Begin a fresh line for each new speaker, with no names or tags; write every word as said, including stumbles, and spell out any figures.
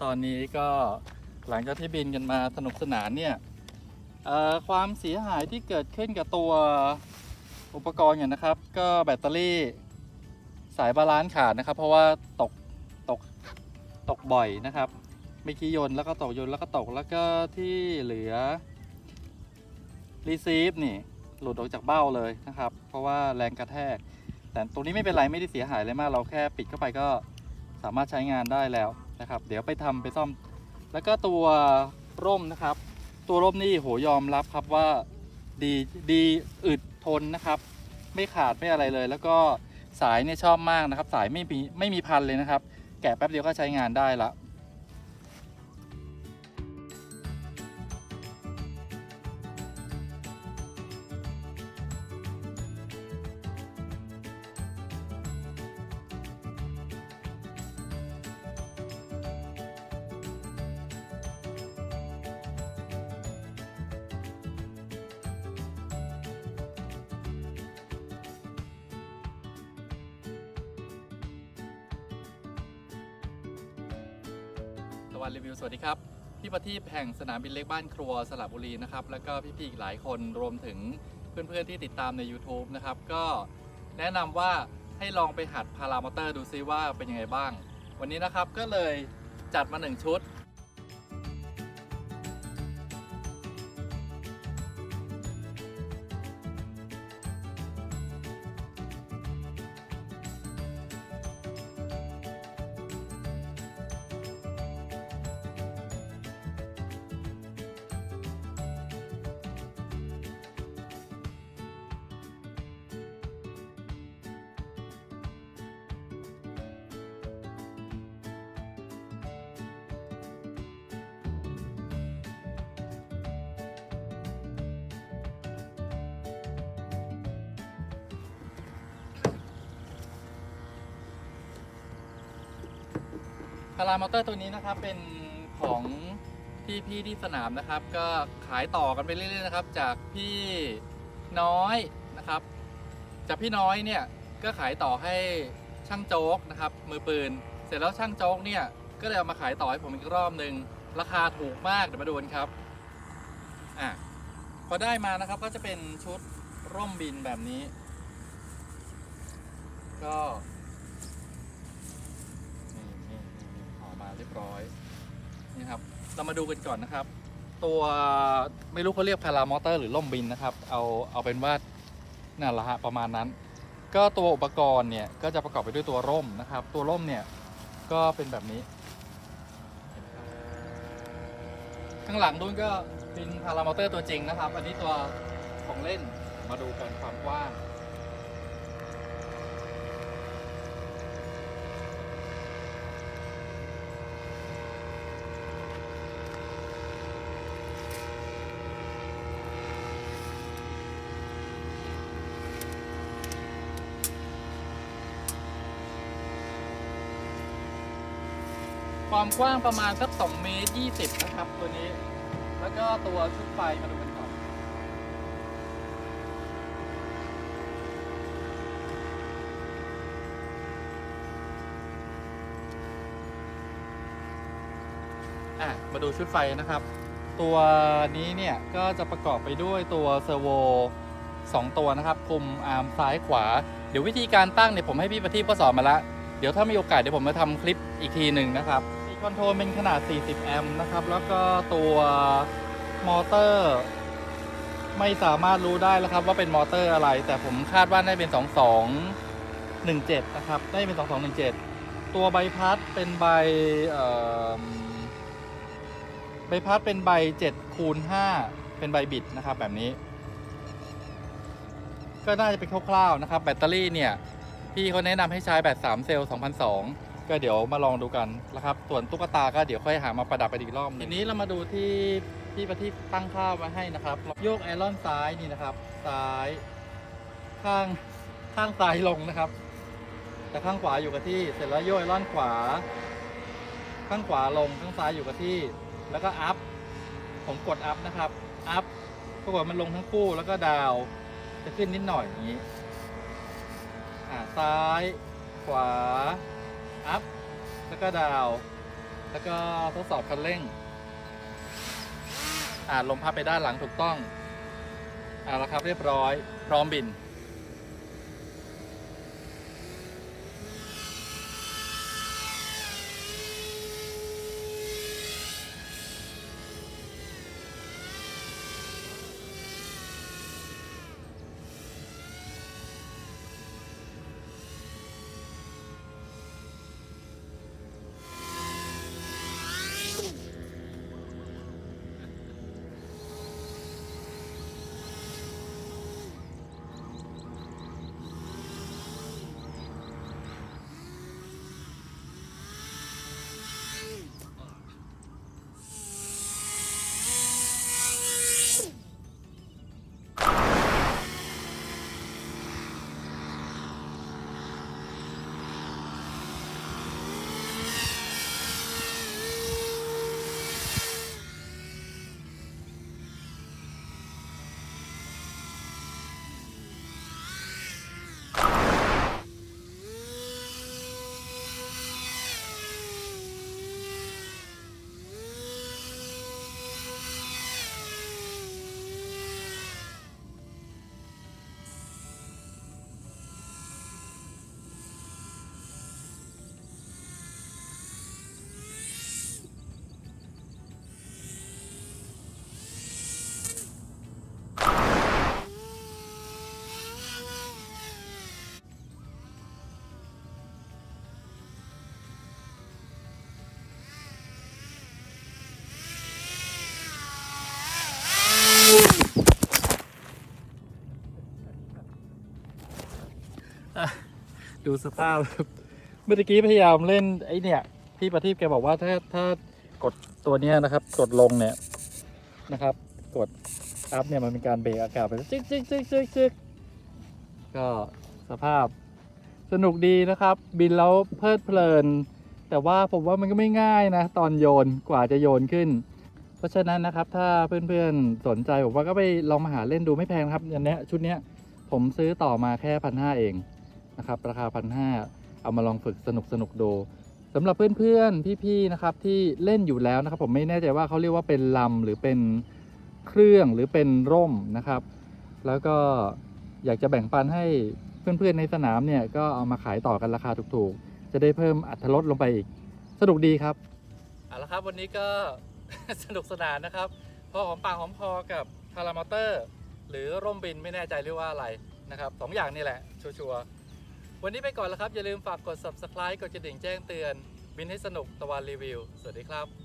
ตอนนี้ก็หลังจากที่บินกันมาสนุกสนานเนี่ยความเสียหายที่เกิดขึ้นกับตัวอุปกรณ์อย่างนะครับก็แบตเตอรี่สายบาลานซ์ขาดนะครับเพราะว่าตกตกตกบ่อยนะครับไม่ขี้ยนแล้วก็ตกยนแล้วก็ตกแล้วก็ที่เหลือรีซีฟนี่หลุดออกจากเบ้าเลยนะครับเพราะว่าแรงกระแทกแต่ตรงนี้ไม่เป็นไรไม่ได้เสียหายเลยมากเราแค่ปิดเข้าไปก็สามารถใช้งานได้แล้วนะครับเดี๋ยวไปทำไปซ่อมแล้วก็ตัวร่มนะครับตัวร่มนี่โหยอมรับครับว่าดีดีอึดทนนะครับไม่ขาดไม่อะไรเลยแล้วก็สายเนี่ยชอบมากนะครับสายไม่มีไม่มีพันเลยนะครับแกะแป๊บเดียวก็ใช้งานได้ละตะวันรีวิวสวัสดีครับพี่ประทีปแห่งสนามบินเล็กบ้านครัวสระบุรีนะครับแล้วก็พี่ๆอีกหลายคนรวมถึงเพื่อนๆที่ติดตามใน YouTube นะครับก็แนะนำว่าให้ลองไปหัดพารามอเตอร์ดูซิว่าเป็นยังไงบ้างวันนี้นะครับก็เลยจัดมาหนึ่งชุดพารามอเตอร์ตัวนี้นะครับเป็นของพี่พี่ที่สนามนะครับก็ขายต่อกันไปเรื่อยๆนะครับจากพี่น้อยนะครับจากพี่น้อยเนี่ยก็ขายต่อให้ช่างโจ๊กนะครับมือปืนเสร็จแล้วช่างโจ๊กเนี่ยก็เลยเอามาขายต่อให้ผมอีกรอบหนึ่งราคาถูกมากเดี๋ยวมาดูกันครับอ่ะพอได้มานะครับก็จะเป็นชุดร่มบินแบบนี้ก็เรียบร้อยนี่ครับเรามาดูกันก่อนนะครับตัวไม่รู้เขาเรียกพารามอเตอร์หรือล่มบินนะครับเอาเอาเป็นว่านั่นแหละฮะประมาณนั้นก็ตัวอุปกรณ์เนี่ยก็จะประกอบไปด้วยตัวร่มนะครับตัวร่มเนี่ยก็เป็นแบบนี้ข้างหลังนู้นก็เป็นพารามอเตอร์ตัวจริงนะครับอันนี้ตัวของเล่นมาดูกันความกว้างความกว้างประมาณสักสองเมตรยี่สิบนะครับตัวนี้แล้วก็ตัวชุดไฟมาดูกันก่อนอ่ะมาดูชุดไฟนะครับตัวนี้เนี่ยก็จะประกอบไปด้วยตัวเซอร์โวสองตัวนะครับคุมอาร์มซ้ายขวาเดี๋ยววิธีการตั้งเนี่ยผมให้พี่ประทีปก็สอนมาแล้วเดี๋ยวถ้ามีโอกาสเดี๋ยวผมจะทำคลิปอีกทีหนึ่งนะครับคอนโทรลเป็นขนาดสี่สิบแอมป์นะครับแล้วก็ตัวมอเตอร์ไม่สามารถรู้ได้แล้วครับว่าเป็นมอเตอร์อะไรแต่ผมคาดว่าได้เป็นสองสองหนึ่งเจ็ดนะครับได้เป็นสองสองหนึ่งเจ็ดตัวใบพัดเป็นใบใบพัดเป็นใบเจ็ดคูณห้าเป็นใบบิดนะครับแบบนี้ก็น่าจะเป็นคร่าวๆนะครับแบตเตอรี่เนี่ยพี่เขาแนะนำให้ใช้แบตสามเซลล์สองพันสองก็เดี๋ยวมาลองดูกันนะครับส่วนตุ๊กตาก็เดี๋ยวค่อยหามาประดับไปอีกรอบทีนี้เรามาดูที่ที่ประทีปตั้งค่ามาให้นะครับโยกไอรอนซ้ายนี่นะครับซ้ายข้างข้างซ้ายลงนะครับแต่ข้างขวาอยู่กับที่เสร็จแล้วโยกไอรอนขวาข้างขวาลงข้างซ้ายอยู่กับที่แล้วก็อัพผมกดอัพนะครับอัพปรากฏมันลงทั้งคู่แล้วก็ดาวจะขึ้นนิดหน่อยอย่างนี้อ่าซ้ายขวาอัพแล้วก็ดาวแล้วก็ทดสอบคันเร่งอ่าลมพัดไปด้านหลังถูกต้องอ่าแล้วครับเรียบร้อยพร้อมบินดูสภาพเมื่อกี้พยายามเล่นไอ้เนี่ยพี่ประทีปแกบอกว่าถ้าถ้ากดตัวเนี้ยนะครับกดลงเนี่ยนะครับกดอัพเนี่ยมันเป็นการเบรกอากาศไปจึ๊กจึ๊กจึ๊กจึ๊กจึ๊กก็สภาพสนุกดีนะครับบินแล้วเพลิดเพลินแต่ว่าผมว่ามันก็ไม่ง่ายนะตอนโยนกว่าจะโยนขึ้นเพราะฉะนั้นนะครับถ้าเพื่อนๆสนใจผมว่าก็ไปลองมาหาเล่นดูไม่แพงครับอันเนี้ยชุดเนี้ยผมซื้อต่อมาแค่พันห้าเองนะครับราคาพันห้าเอามาลองฝึกสนุกสนุกดูสำหรับเพื่อนๆพี่ๆนะครับที่เล่นอยู่แล้วนะครับผมไม่แน่ใจว่าเขาเรียกว่าเป็นลำหรือเป็นเครื่องหรือเป็นร่มนะครับแล้วก็อยากจะแบ่งปันให้เพื่อนๆในสนามเนี่ยก็เอามาขายต่อกันราคาถูกๆจะได้เพิ่มอรรถรสลงไปอีกสนุกดีครับเอาละครับวันนี้ก็ สนุกสนานนะครับพอหอมปากหอมคอกับพารามอเตอร์หรือร่มบินไม่แน่ใจเรียกว่าอะไรนะครับสองอย่างนี่แหละชัวร์ๆวันนี้ไปก่อนแล้วครับอย่าลืมฝากกด ซับสไครบ์ กดกระดิ่งแจ้งเตือนบินให้สนุกตะวันรีวิวสวัสดีครับ